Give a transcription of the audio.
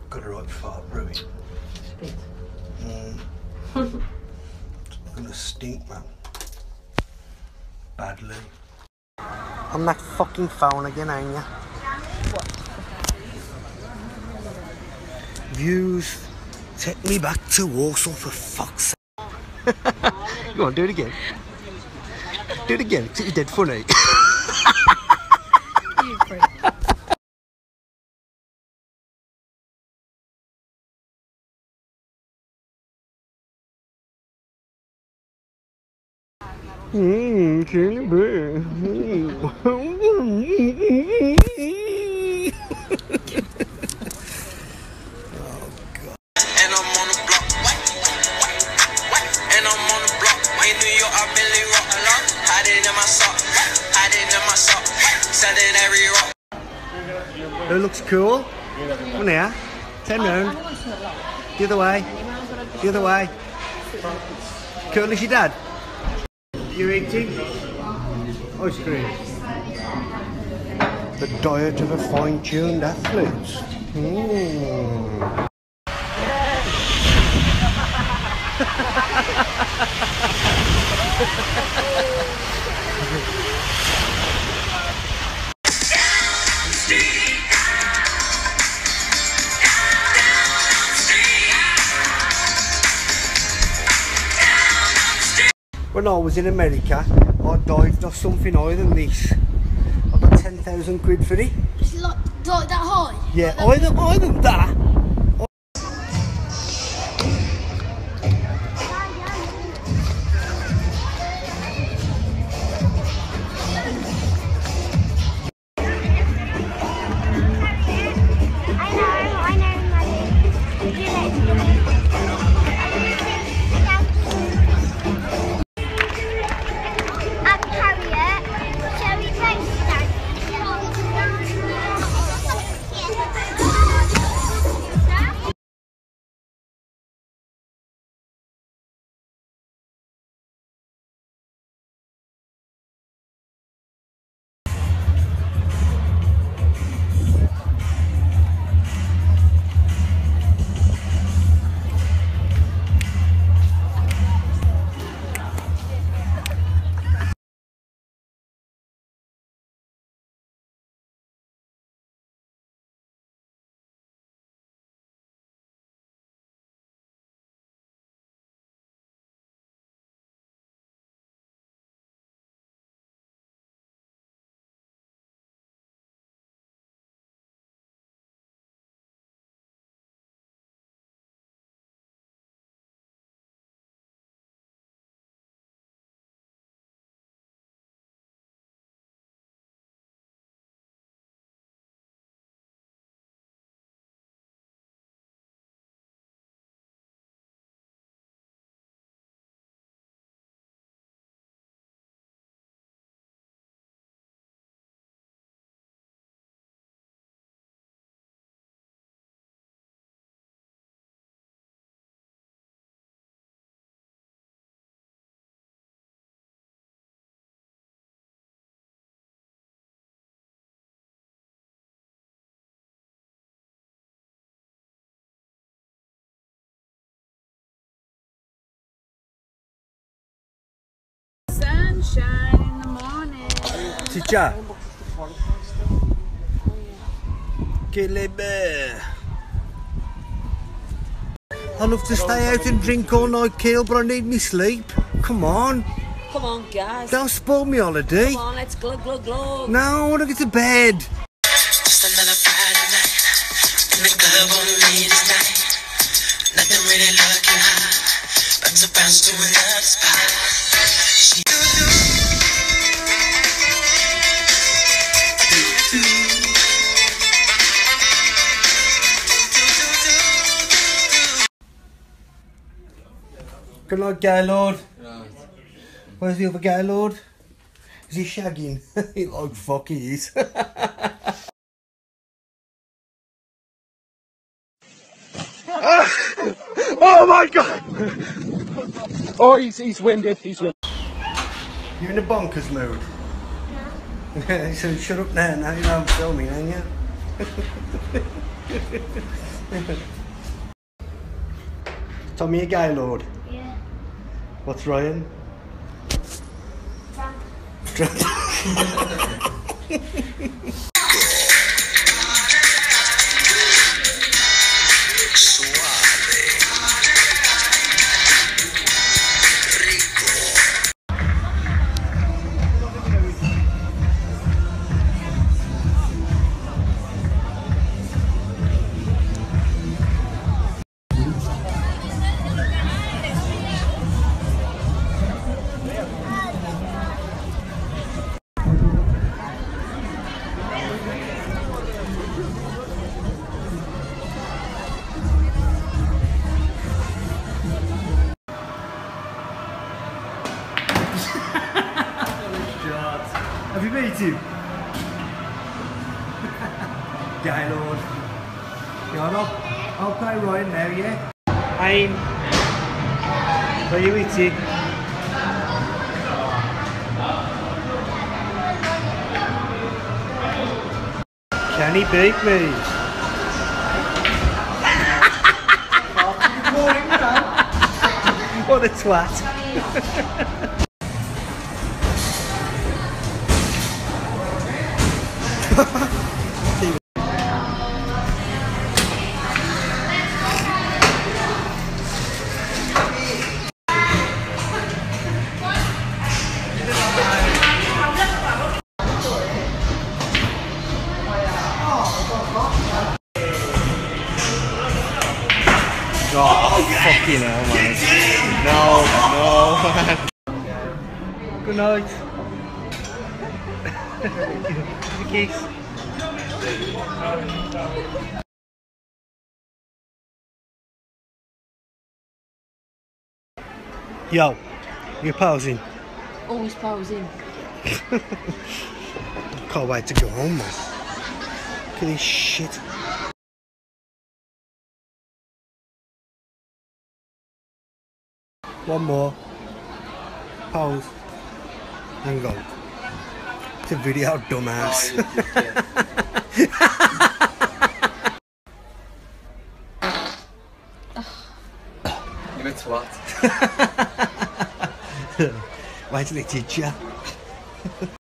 Got a right fart brewing. Spit. It's gonna stink, man. Badly. On that fucking phone again, ain't ya? Views. Take me back to Warsaw for fuck's sake. Go on, do it again. Do it again, it's dead funny. You prick. Chili beer. It looks cool. Come on here. Turn round. The other way. The other way. Cool as your dad. You're eating ice cream. The diet of a fine-tuned athlete. When I was in America, I dived off something higher than this. I got 10,000 quid for it. It's like that high? Yeah, higher than that. Sunshine in the morning. Teacher. Killy bear. I love to stay out and drink all night, Keel, but I need me sleep. Come on. Come on, guys. Don't spoil me holiday. Come on, let's glug, glug, glug. No, I want to get to bed. Just another Friday night in the club on the latest night. Nothing really looking hot, but to bounce to another spot. She Good night, Gaylord. Where's the other Gaylord? Is he shagging? He like fuck he is. Oh my god! Oh, he's winded. He's winded. You're in a bonkers mood. So shut up now. Now you know I'm filming, ain't you? Tommy a guy lord. Yeah. What's Ryan? Frank. Have you met him? Guy lord. You on up? I'll play Ryan now, yeah? I'm. Where are you eating? Can he beat me? What a twat. Oh, fucking hell, man. No, Good night. The kiss. Yo, you're pausing. Always posing. Can't wait to go home, man. Look at this shit. One more. Pause. And go. It's a video, dumbass. You're a twat. Wait till they teach ya.